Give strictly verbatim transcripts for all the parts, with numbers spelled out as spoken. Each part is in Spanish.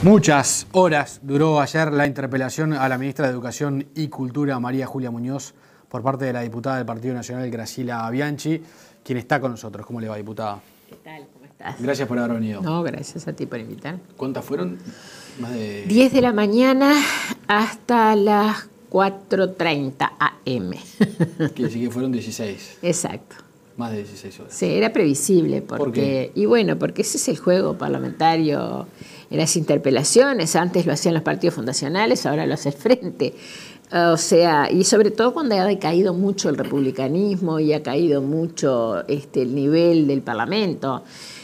Muchas horas duró ayer la interpelación a la ministra de Educación y Cultura, María Julia Muñoz, por parte de la diputada del Partido Nacional, Graciela Bianchi, quien está con nosotros. ¿Cómo le va, diputada? ¿Qué tal? ¿Cómo estás? Gracias por haber venido. No, gracias a ti por invitar. ¿Cuántas fueron? Más de... diez de la mañana hasta las cuatro treinta a eme Quiere decir que fueron dieciséis. Exacto. Más de dieciséis horas. Sí, era previsible. Porque, ¿Por qué? Y bueno, porque ese es el juego parlamentario en las interpelaciones. Antes lo hacían los partidos fundacionales, ahora lo hace el Frente. O sea, y sobre todo cuando ha decaído mucho el republicanismo y ha caído mucho este, el nivel del Parlamento.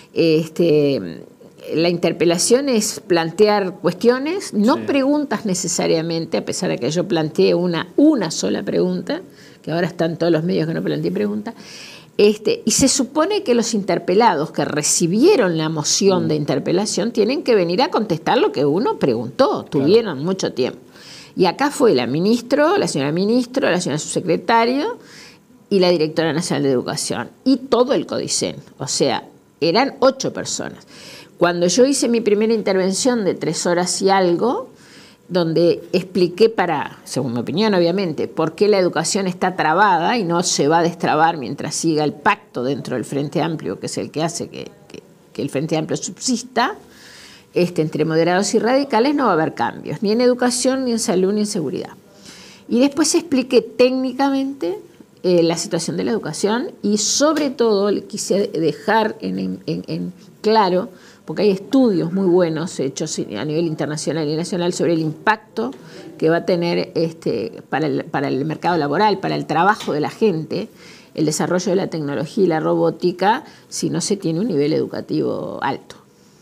Este, la interpelación es plantear cuestiones, no sí. preguntas necesariamente, a pesar de que yo planteé una, una sola pregunta, que ahora están todos los medios que no planteé preguntas. Este, y se supone que los interpelados que recibieron la moción mm. de interpelación tienen que venir a contestar lo que uno preguntó, tuvieron claro. mucho tiempo. Y acá fue la ministra, la señora ministro, la señora subsecretario y la directora nacional de educación. Y todo el CODICEN, o sea, eran ocho personas. Cuando yo hice mi primera intervención de tres horas y algo, donde expliqué para, según mi opinión obviamente, por qué la educación está trabada y no se va a destrabar mientras siga el pacto dentro del Frente Amplio, que es el que hace que, que, que el Frente Amplio subsista, este, entre moderados y radicales no va a haber cambios, ni en educación, ni en salud, ni en seguridad. Y después expliqué técnicamente eh, la situación de la educación y sobre todo le quise dejar en, en, en claro, porque hay estudios muy buenos hechos a nivel internacional y nacional sobre el impacto que va a tener este, para, el, para el mercado laboral, para el trabajo de la gente, el desarrollo de la tecnología y la robótica, si no se tiene un nivel educativo alto.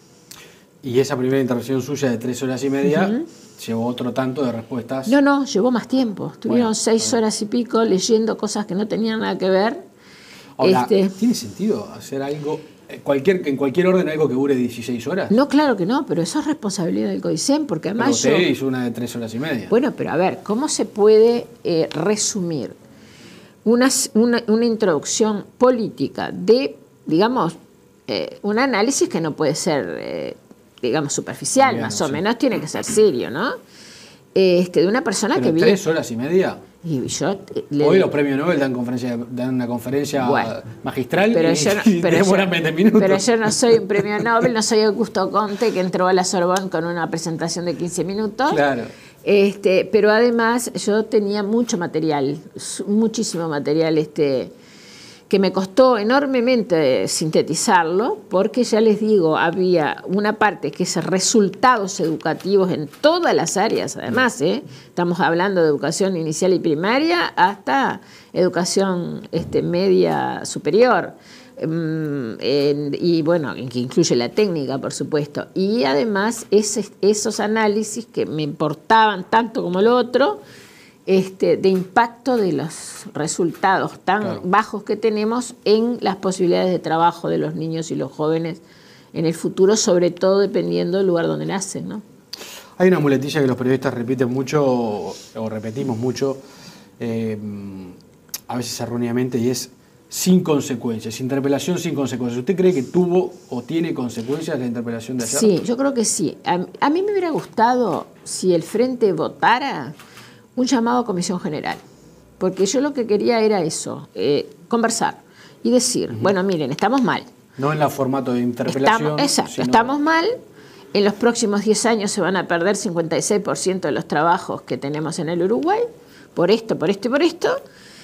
Y esa primera intervención suya de tres horas y media uh-huh. llevó otro tanto de respuestas. No, no, llevó más tiempo. Estuvieron bueno, seis bueno. horas y pico leyendo cosas que no tenían nada que ver. Ahora, este, ¿tiene sentido hacer algo... Cualquier, en cualquier orden algo que dure dieciséis horas? No, claro que no, pero eso es responsabilidad del CODICEN, porque además pero usted yo... hizo una de tres horas y media. Bueno, pero a ver, ¿cómo se puede eh, resumir una, una, una introducción política de, digamos, eh, un análisis que no puede ser, eh, digamos, superficial, Bien, más sí. o menos tiene que ser serio, ¿no? Este, de una persona pero que vive... ¿tres horas y media? Y yo le... Hoy los premios Nobel dan, conferencia, dan una conferencia bueno, magistral pero y, yo no, y pero demoran yo, veinte minutos. Pero yo no soy un premio Nobel, no soy Augusto Conte, que entró a la Sorbonne con una presentación de quince minutos. Claro. Este, pero además yo tenía mucho material, muchísimo material este, que me costó enormemente sintetizarlo, porque ya les digo, había una parte que es resultados educativos en todas las áreas, además, ¿eh? Estamos hablando de educación inicial y primaria hasta educación este, media superior, um, en, y bueno, que incluye la técnica, por supuesto, y además ese, esos análisis que me importaban tanto como lo otro, Este, de impacto de los resultados tan claro. bajos que tenemos en las posibilidades de trabajo de los niños y los jóvenes en el futuro, sobre todo dependiendo del lugar donde nacen, ¿no? Hay una muletilla que los periodistas repiten mucho, o repetimos mucho, eh, a veces erróneamente, y es sin consecuencias, interpelación sin consecuencias. ¿Usted cree que tuvo o tiene consecuencias la interpelación de ayer? Sí, yo creo que sí. A, a mí me hubiera gustado, si el Frente votara, un llamado a Comisión General, porque yo lo que quería era eso, eh, conversar y decir, uh-huh. bueno, miren, estamos mal. No en la formato de interpelación. Estamos, exacto, sino... estamos mal, en los próximos diez años se van a perder cincuenta y seis por ciento de los trabajos que tenemos en el Uruguay, por esto, por esto y por esto,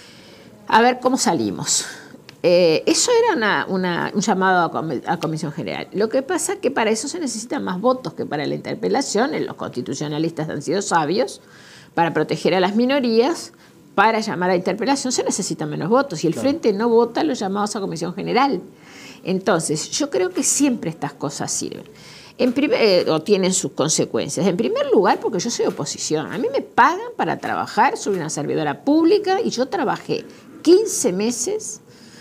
a ver cómo salimos. Eh, eso era una, una, un llamado a, com a Comisión General. Lo que pasa es que para eso se necesitan más votos que para la interpelación, los constitucionalistas han sido sabios. Para proteger a las minorías, para llamar a interpelación se necesitan menos votos y el claro. Frente no vota los llamados a Comisión General. Entonces, yo creo que siempre estas cosas sirven. En primer, eh, o tienen sus consecuencias. En primer lugar, porque yo soy oposición. A mí me pagan para trabajar, soy una servidora pública y yo trabajé quince meses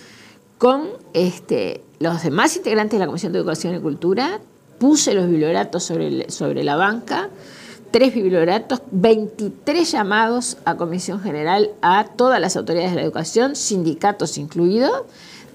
con este, los demás integrantes de la Comisión de Educación y Cultura, puse los biblioratos sobre, el, sobre la banca, tres biblioratos, veintitrés llamados a Comisión General a todas las autoridades de la educación, sindicatos incluidos,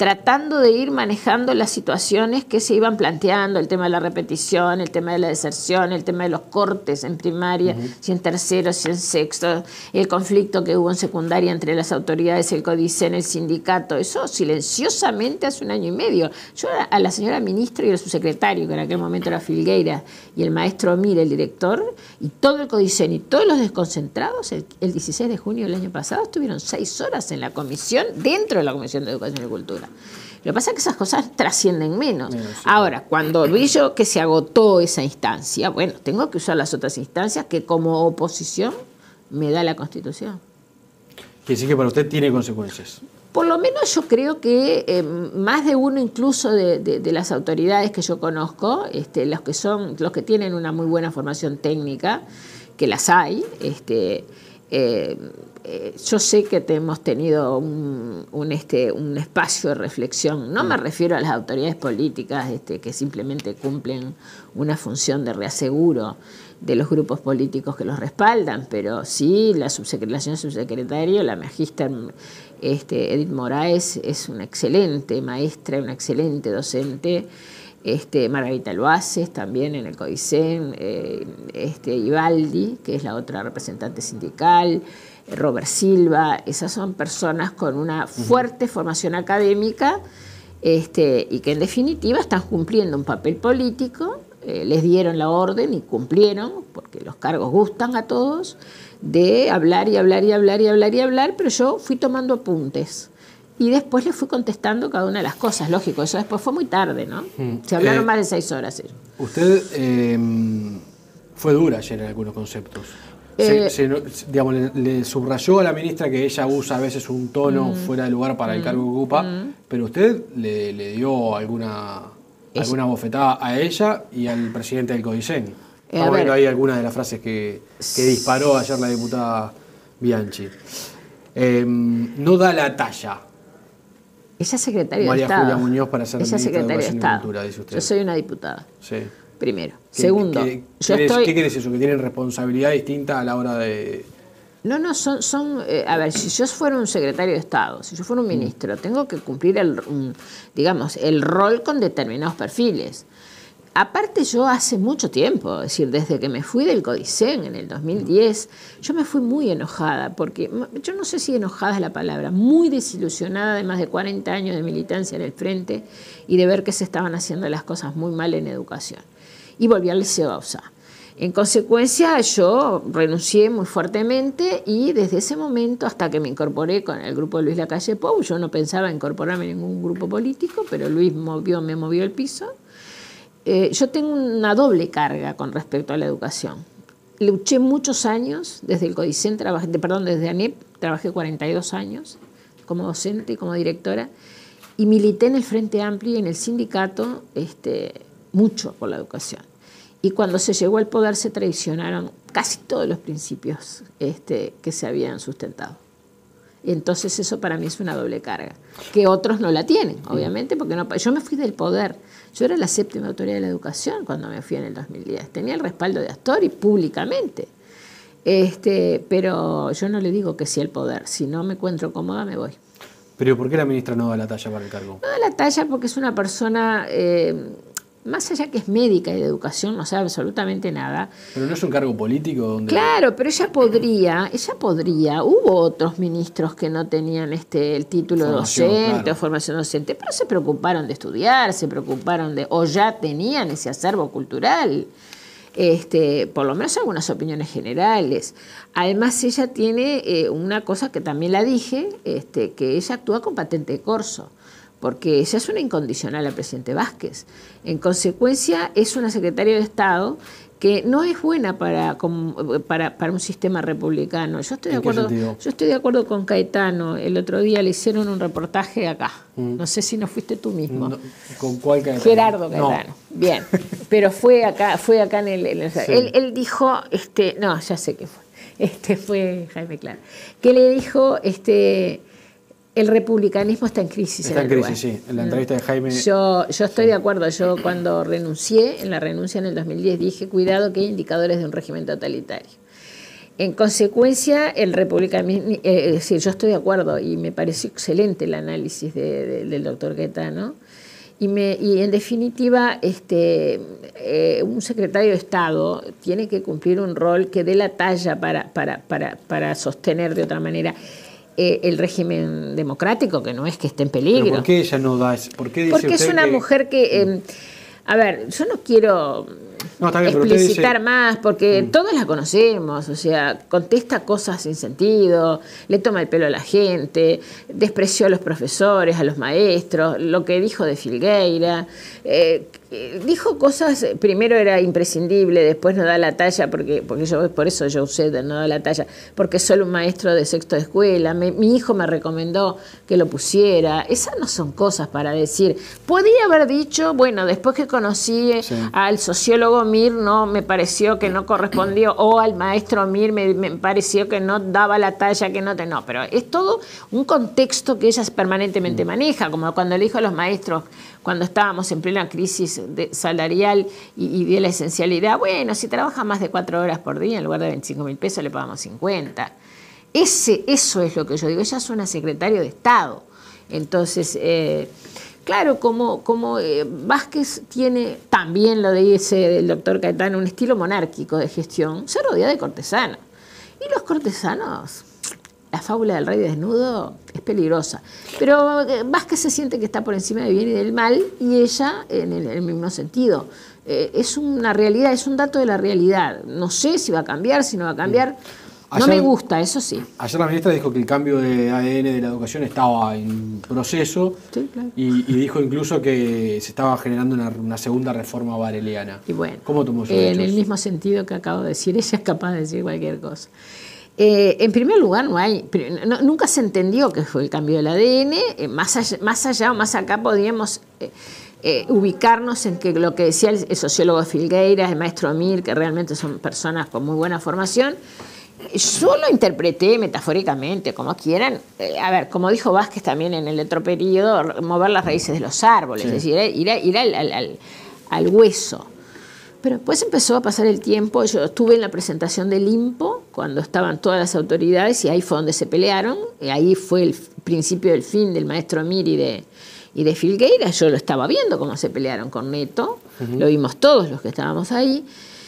tratando de ir manejando las situaciones que se iban planteando, el tema de la repetición, el tema de la deserción, el tema de los cortes en primaria, uh-huh. si en tercero, si en sexto, el conflicto que hubo en secundaria entre las autoridades, el CODICEN, el sindicato, eso silenciosamente hace un año y medio. Yo a la señora ministra y al subsecretario, que en aquel momento era Filgueira, y el maestro Mire, el director, y todo el CODICEN y todos los desconcentrados, el, el dieciséis de junio del año pasado estuvieron seis horas en la comisión, dentro de la Comisión de Educación y Cultura. Lo que pasa es que esas cosas trascienden menos. menos sí. Ahora, cuando vi yo que se agotó esa instancia, bueno, tengo que usar las otras instancias que como oposición me da la Constitución. Que sí que para usted tiene consecuencias. Por lo menos yo creo que eh, más de uno incluso de, de, de las autoridades que yo conozco, este, los que son, los que tienen una muy buena formación técnica, que las hay, este, eh, eh, yo sé que te hemos tenido un, un, este, un espacio de reflexión. No me refiero a las autoridades políticas este, que simplemente cumplen una función de reaseguro de los grupos políticos que los respaldan, pero sí la, subsecre- la señora subsecretaria, la magíster este, Edith Moraes, es una excelente maestra, una excelente docente. Este, Margarita Loaces también en el CODICEN, eh, este, Ibaldi, que es la otra representante sindical, Robert Silva, esas son personas con una fuerte uh-huh. formación académica este, y que en definitiva están cumpliendo un papel político, eh, les dieron la orden y cumplieron, porque los cargos gustan a todos, de hablar y hablar y hablar y hablar y hablar, pero yo fui tomando apuntes. Y después le fui contestando cada una de las cosas, lógico, eso después fue muy tarde, ¿no? Mm. Se hablaron eh, más de seis horas. Ellos. Usted eh, fue dura ayer en algunos conceptos. Se, eh, se, digamos, le, le subrayó a la ministra que ella usa a veces un tono mm, fuera de lugar para mm, el cargo que ocupa, mm. pero usted le, le dio alguna, alguna bofetada a ella y al presidente del CODICEN. Estamos viendo ahí algunas de las frases que, que disparó ayer la diputada Bianchi. Eh, no da la talla. Ella es secretaria María de Estado. Julia Muñoz para ser Ella ministra de Educación de Estado. y Cultura, dice usted. Yo soy una diputada. Sí. Primero. ¿Qué, Segundo, ¿qué, yo qué, estoy... ¿qué quiere decir eso? ¿Que tienen responsabilidad distinta a la hora de...? No, no, son... son eh, a ver, si yo fuera un secretario de Estado, si yo fuera un ministro, mm. tengo que cumplir, el, un, digamos, el rol con determinados perfiles. Aparte, yo hace mucho tiempo, es decir, desde que me fui del CODICEN en el dos mil diez, yo me fui muy enojada, porque yo no sé si enojada es la palabra, muy desilusionada de más de cuarenta años de militancia en el frente y de ver que se estaban haciendo las cosas muy mal en educación. Y volví al Liceo Bauzá. En consecuencia, yo renuncié muy fuertemente y desde ese momento, hasta que me incorporé con el grupo de Luis Lacalle Pou, yo no pensaba incorporarme en ningún grupo político, pero Luis movió, me movió el piso. Eh, yo tengo una doble carga con respecto a la educación. Luché muchos años, desde el CODICEN, trabajé, perdón, desde ANEP, trabajé cuarenta y dos años como docente y como directora, y milité en el Frente Amplio y en el sindicato este, mucho por la educación. Y cuando se llegó al poder se traicionaron casi todos los principios este, que se habían sustentado. Entonces eso para mí es una doble carga, que otros no la tienen, obviamente, porque no, yo me fui del poder. Yo era la séptima autoridad de la educación cuando me fui en el dos mil diez. Tenía el respaldo de Astori públicamente. Este, pero yo no le digo que sí al poder. Si no me encuentro cómoda, me voy. ¿Pero por qué la ministra no da la talla para el cargo? No da la talla porque es una persona... Eh, más allá que es médica y de educación, no sabe absolutamente nada. Pero no es un cargo político donde... Claro, pero ella podría, ella podría, hubo otros ministros que no tenían este el título formación, docente claro. o formación docente, pero se preocuparon de estudiar, se preocuparon de, o ya tenían ese acervo cultural, este, por lo menos algunas opiniones generales. Además ella tiene eh, una cosa que también la dije, este, que ella actúa con patente de corso, porque ella es una incondicional al presidente Vázquez. En consecuencia, es una secretaria de Estado que no es buena para, para, para un sistema republicano. Yo estoy, de acuerdo, yo estoy de acuerdo con Caetano. El otro día le hicieron un reportaje acá. Mm. No sé si no fuiste tú mismo. No, ¿con cuál Caetano? Gerardo Caetano. No. Bien. Pero fue acá, fue acá en el... En el sí. él, él dijo, este, no, ya sé qué fue. Este fue Jaime Clara. Que le dijo... este el republicanismo está en crisis. Está en, en crisis, sí. En la entrevista de Jaime... Yo, yo estoy de acuerdo. Yo cuando renuncié, en la renuncia en el dos mil diez, dije, cuidado que hay indicadores de un régimen totalitario. En consecuencia, el republicanismo, eh, es decir, yo estoy de acuerdo y me pareció excelente el análisis de, de, del doctor Caetano. Y, me, y en definitiva, este, eh, un secretario de Estado tiene que cumplir un rol que dé la talla para, para, para, para sostener de otra manera eh, el régimen democrático, que no es que esté en peligro. ¿Pero por qué ella no da eso? ¿Por qué dice Porque es una que... mujer que... Eh, a ver, yo no quiero... No, está bien, explicitar dice... más, porque mm. todos la conocemos, o sea, contesta cosas sin sentido, le toma el pelo a la gente, despreció a los profesores, a los maestros, lo que dijo de Filgueira, eh, dijo cosas, primero era imprescindible, después no da la talla, porque, porque yo por eso yo usé de no da la talla, porque solo un maestro de sexto de escuela, me, mi hijo me recomendó que lo pusiera, esas no son cosas para decir. Podría haber dicho, bueno, después que conocí sí. al sociólogo Mir, no me pareció que no correspondió, o al maestro Mir me, me pareció que no daba la talla, que no te... No, pero es todo un contexto que ella permanentemente maneja, como cuando le dijo a los maestros, cuando estábamos en plena crisis de salarial y, y de la esencialidad, bueno, si trabaja más de cuatro horas por día, en lugar de veinticinco mil pesos le pagamos cincuenta. Ese, eso es lo que yo digo, ella es una secretaria de Estado. Entonces... Eh, Claro, como, como eh, Vázquez tiene, también lo dice el doctor Caetano, un estilo monárquico de gestión, se rodea de cortesanos. Y los cortesanos, la fábula del rey desnudo es peligrosa. Pero eh, Vázquez se siente que está por encima del bien y del mal, y ella en el, en el mismo sentido. Eh, es una realidad, es un dato de la realidad. No sé si va a cambiar, si no va a cambiar. No ayer, me gusta, eso sí. Ayer la ministra dijo que el cambio de A D N de la educación estaba en proceso sí, claro. y, y dijo incluso que se estaba generando una, una segunda reforma bareliana. Y bueno, ¿cómo tomó eso? Eh, en el mismo sentido que acabo de decir, ella es capaz de decir cualquier cosa. Eh, en primer lugar, no hay, no, nunca se entendió que fue el cambio del A D N. Eh, más, allá, más allá o más acá podríamos... Eh, Eh, ubicarnos en que lo que decía el, el sociólogo Filgueira, el maestro Mir, que realmente son personas con muy buena formación, yo lo interpreté metafóricamente, como quieran. Eh, a ver, como dijo Vázquez también en el otro periodo, mover las raíces de los árboles, sí. es decir, ir, a, ir al, al, al, al hueso. Pero después empezó a pasar el tiempo, yo estuve en la presentación del I M P O, cuando estaban todas las autoridades, y ahí fue donde se pelearon, y ahí fue el principio del fin del maestro Mir y de... y de Filgueira. Yo lo estaba viendo cómo se pelearon con Neto, uh-huh. lo vimos todos los que estábamos ahí,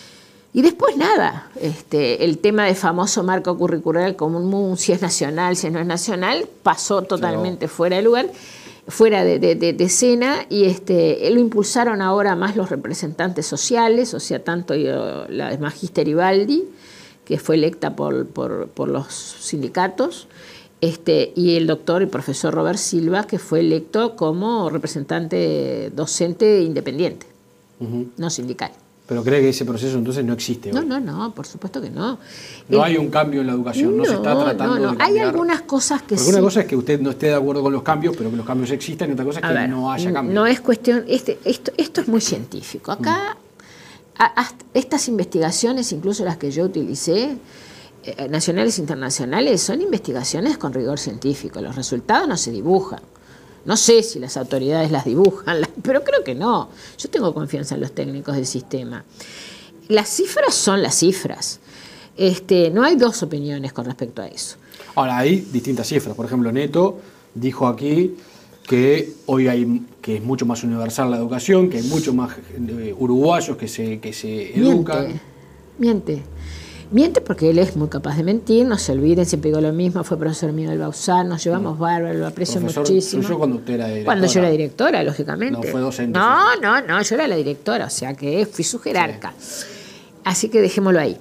y después nada, este, el tema de famoso marco curricular común, si es nacional, si no es nacional, pasó totalmente claro. fuera de lugar, fuera de, de, de, de escena, y este, lo impulsaron ahora más los representantes sociales, o sea, tanto yo, la Magister Ibaldi, que fue electa por, por, por los sindicatos, Este, y el doctor y profesor Robert Silva, que fue electo como representante docente independiente, uh-huh. no sindical. ¿Pero cree que ese proceso entonces no existe hoy? No, no, no, por supuesto que no. No el, hay un cambio en la educación, no, no se está tratando no, no. de cambiar. Hay algunas cosas que Porque sí. una cosa es que usted no esté de acuerdo con los cambios, pero que los cambios existan, y otra cosa es que ver, no haya cambios. No es cuestión, este, esto, esto es muy científico. Acá, mm. a, a, estas investigaciones, incluso las que yo utilicé, eh, nacionales e internacionales, son investigaciones con rigor científico. Los resultados no se dibujan. No sé si las autoridades las dibujan, pero creo que no. Yo tengo confianza en los técnicos del sistema. Las cifras son las cifras. Este, no hay dos opiniones con respecto a eso. Ahora, hay distintas cifras. Por ejemplo, Neto dijo aquí que hoy hay que es mucho más universal la educación, que hay mucho más eh, uruguayos que se, que se educan. Miente, miente. Miente porque él es muy capaz de mentir, no se olviden, siempre digo lo mismo, fue profesor mío del Bausar, nos llevamos bárbaro, lo aprecio profesor muchísimo. Suyo cuando usted era directora. Cuando yo era directora, lógicamente. No fue docente. No, no, no, yo era la directora, o sea que fui su jerarca. Sí. Así que dejémoslo ahí.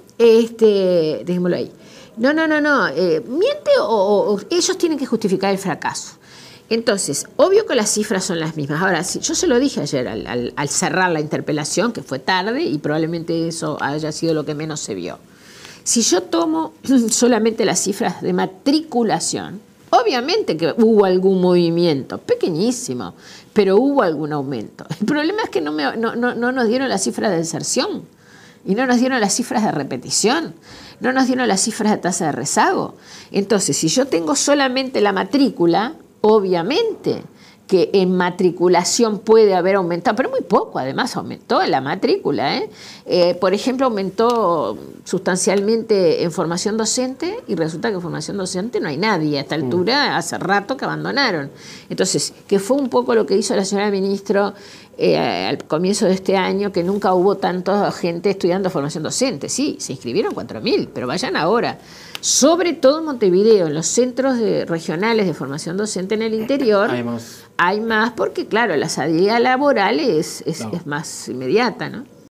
Este, dejémoslo ahí. No, no, no, no. Eh, miente o, o ellos tienen que justificar el fracaso. Entonces, obvio que las cifras son las mismas. Ahora, sí, yo se lo dije ayer al, al, al cerrar la interpelación, que fue tarde y probablemente eso haya sido lo que menos se vio. Si yo tomo solamente las cifras de matriculación, obviamente que hubo algún movimiento, pequeñísimo, pero hubo algún aumento. El problema es que no, me, no, no, no nos dieron las cifras de deserción y no nos dieron las cifras de repetición, no nos dieron las cifras de tasa de rezago. Entonces, si yo tengo solamente la matrícula, obviamente que en matriculación puede haber aumentado, pero muy poco, además aumentó la matrícula. ¿eh? Eh, por ejemplo, aumentó sustancialmente en formación docente y resulta que en formación docente no hay nadie. A esta altura, hace rato que abandonaron. Entonces, que fue un poco lo que hizo la señora ministro eh, al comienzo de este año, que nunca hubo tanta gente estudiando formación docente. Sí, se inscribieron cuatro mil, pero vayan ahora. Sobre todo en Montevideo, en los centros de, regionales de formación docente en el interior, hay más, hay más porque, claro, la salida laboral es, es, no. es más inmediata, ¿no?